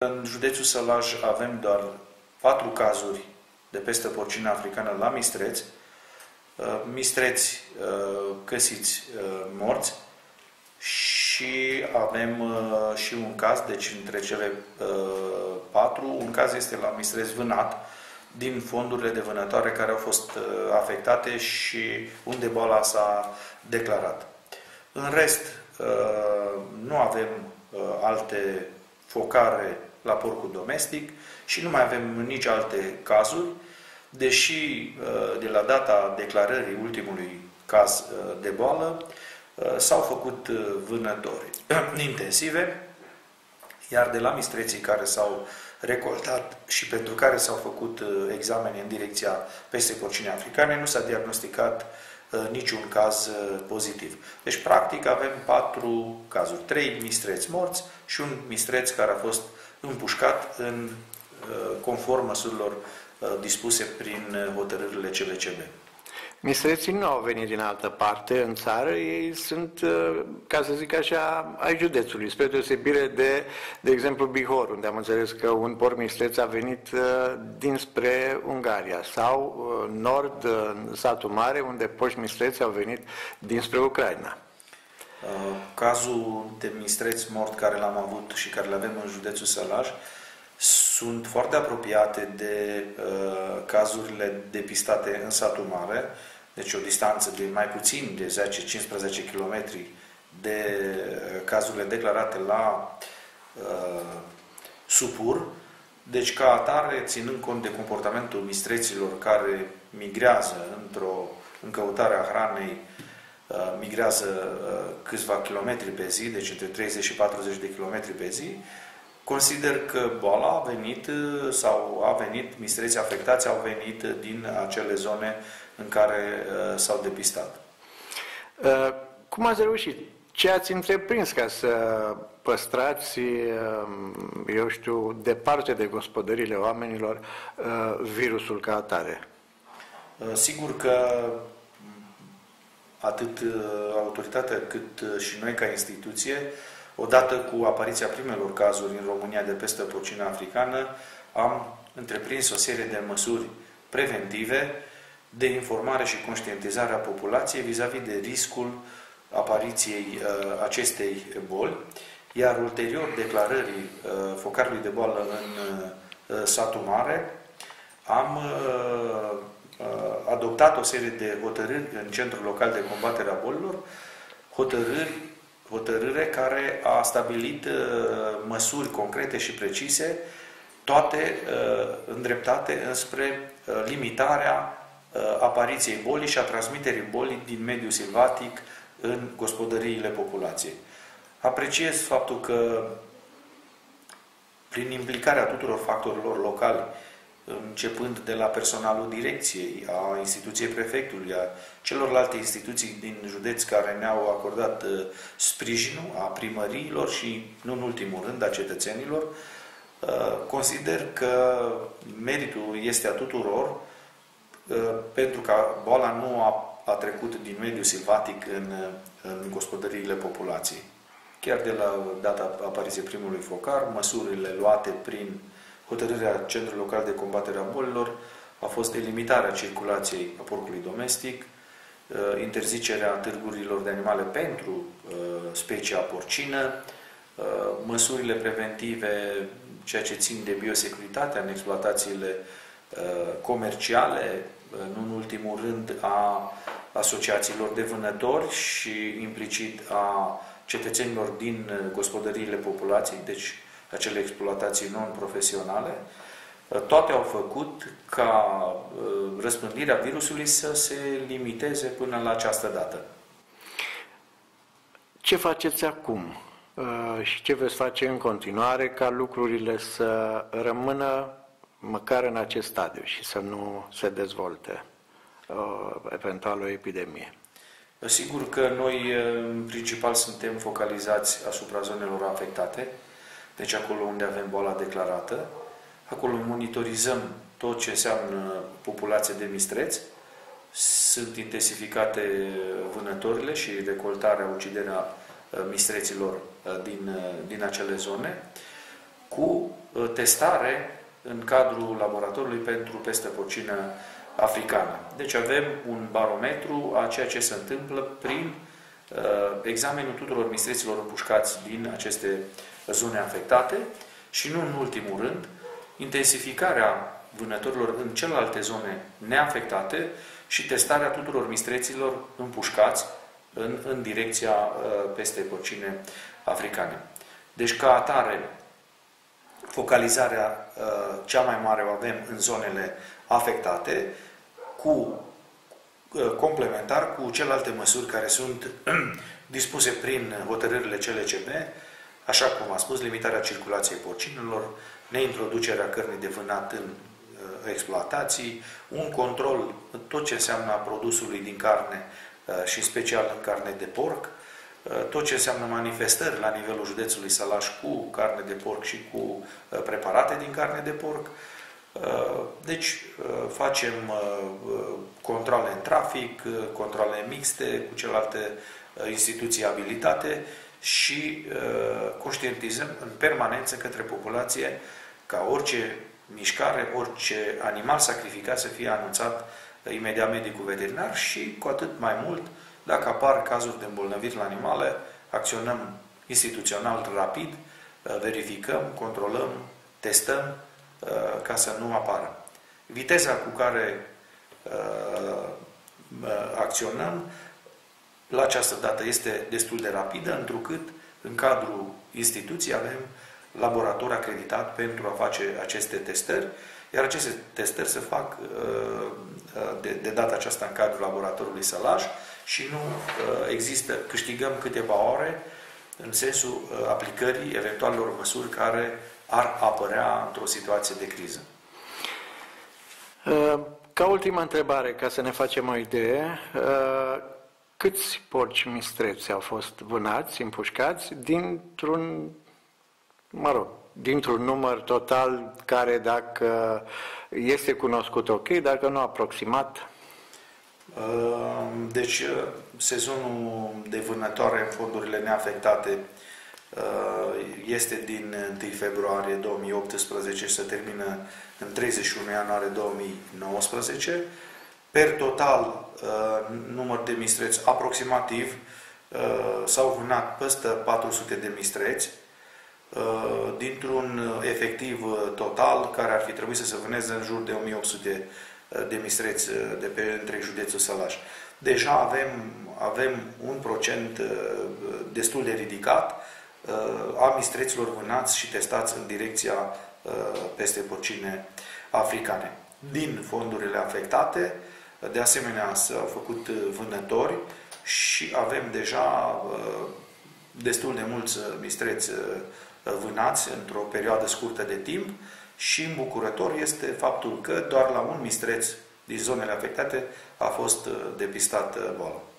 În județul Sălaj avem doar 4 cazuri de pestă porcină africană la mistreți, mistreți găsiți morți, și avem și un caz, deci între cele 4, un caz este la mistreți vânat, din fondurile de vânătoare care au fost afectate și unde boala s-a declarat. În rest, nu avem alte focare la porcul domestic și nu mai avem nici alte cazuri, deși de la data declarării ultimului caz de boală s-au făcut vânători intensive, iar de la mistreții care s-au recoltat și pentru care s-au făcut examene în direcția pestei porcine africane, nu s-a diagnosticat niciun caz pozitiv. Deci, practic, avem 4 cazuri. 3 mistreți morți și un mistreț care a fost împușcat conform măsurilor dispuse prin hotărârile CLCB. Mistreții nu au venit din altă parte în țară, ei sunt, ca să zic așa, ai județului, spre deosebire de exemplu, Bihor, unde am înțeles că un porc mistreț a venit dinspre Ungaria, sau nord, în satul mare, unde porci mistreți au venit dinspre Ucraina. Cazul de mistreț mort care l-am avut și care l avem în județul Sălaj sunt foarte apropiate de cazurile depistate în satul mare, deci o distanță de mai puțin de 10-15 km de cazurile declarate la Supur. Deci, ca atare, ținând cont de comportamentul mistreților care migrează în căutarea hranei, migrează câțiva kilometri pe zi, deci între 30 și 40 de kilometri pe zi, consider că boala a venit sau a venit, mistreții afectați au venit din acele zone în care s-au depistat. Cum ați reușit? Ce ați întreprins ca să păstrați, eu știu, departe de gospodările oamenilor virusul ca atare? Sigur că atât autoritatea cât și noi ca instituție, odată cu apariția primelor cazuri în România de pestă porcină africană, am întreprins o serie de măsuri preventive de informare și conștientizare a populației vis-a-vis de riscul apariției acestei boli, iar ulterior declarării focarului de boală în satul mare, am adoptat o serie de hotărâri în Centrul Local de Combatere a Bolilor, hotărâre care a stabilit măsuri concrete și precise, toate îndreptate înspre limitarea apariției bolii și a transmiterii bolii din mediul silvatic în gospodăriile populației. Apreciez faptul că prin implicarea tuturor factorilor locali, începând de la personalul direcției, a instituției prefectului, a celorlalte instituții din județ care ne-au acordat sprijinul, a primăriilor și, nu în ultimul rând, a cetățenilor, consider că meritul este a tuturor, pentru că boala nu a trecut din mediul silvatic în gospodăriile populației. Chiar de la data apariției primului focar, măsurile luate prin hotărârea Centrului Local de Combatere a Bolilor a fost limitarea circulației a porcului domestic, interzicerea târgurilor de animale pentru specia porcină, măsurile preventive, ceea ce țin de biosecuritate în exploatațiile comerciale, nu în ultimul rând a asociațiilor de vânători și implicit a cetățenilor din gospodăriile populației, deci acele exploatații non-profesionale, toate au făcut ca răspândirea virusului să se limiteze până la această dată. Ce faceți acum și ce veți face în continuare ca lucrurile să rămână măcar în acest stadiu și să nu se dezvolte eventual o epidemie? Sigur că noi, în principal, suntem focalizați asupra zonelor afectate, deci acolo unde avem boala declarată. Acolo monitorizăm tot ce înseamnă populație de mistreți. Sunt intensificate vânătorile și recoltarea, uciderea mistreților din acele zone, cu testare în cadrul laboratorului pentru peste porcină africană. Deci avem un barometru a ceea ce se întâmplă prin examenul tuturor mistreților împușcați din aceste zone afectate și nu în ultimul rând, intensificarea vânătorilor în celelalte zone neafectate și testarea tuturor mistreților împușcați în direcția peste porcine africane. Deci, ca atare, focalizarea cea mai mare o avem în zonele afectate, complementar cu celelalte măsuri care sunt dispuse prin hotărârile CLCB, așa cum am spus, limitarea circulației porcinelor, neintroducerea cărnii de vânat în exploatații, un control tot ce înseamnă a produsului din carne și în special în carne de porc, tot ce înseamnă manifestări la nivelul județului Sălaș cu carne de porc și cu preparate din carne de porc. Deci facem controle în trafic, controle mixte cu celelalte instituții abilitate și conștientizăm în permanență către populație ca orice mișcare, orice animal sacrificat să fie anunțat imediat medicul veterinar și cu atât mai mult dacă apar cazuri de îmbolnăviri la animale, acționăm instituțional rapid, verificăm, controlăm, testăm ca să nu apară. Viteza cu care acționăm la această dată este destul de rapidă, întrucât în cadrul instituției avem laborator acreditat pentru a face aceste testări, iar aceste testări se fac de data aceasta în cadrul laboratorului Sălaș și nu există, câștigăm câteva ore în sensul aplicării eventualelor măsuri care ar apărea într-o situație de criză. Ca ultima întrebare, ca să ne facem o idee, câți porci mistreți au fost vânați, împușcați, dintr-un număr total care, dacă este cunoscut, ok, dacă nu aproximat? Deci, sezonul de vânătoare în fondurile neafectate este din 1 februarie 2018 și se termină în 31 ianuarie 2019. Per total, număr de mistreți aproximativ s-au vânat peste 400 de mistreți, dintr-un efectiv total care ar fi trebuit să se vâneze în jur de 1800 de mistreți de pe întreg județul Sălaș. Deja avem un procent destul de ridicat a mistreților vânați și testați în direcția peste porcine africane. Din fondurile afectate, de asemenea, s-au făcut vânători și avem deja destul de mulți mistreți vânați într-o perioadă scurtă de timp și îmbucurător este faptul că doar la un mistreț din zonele afectate a fost depistat boala.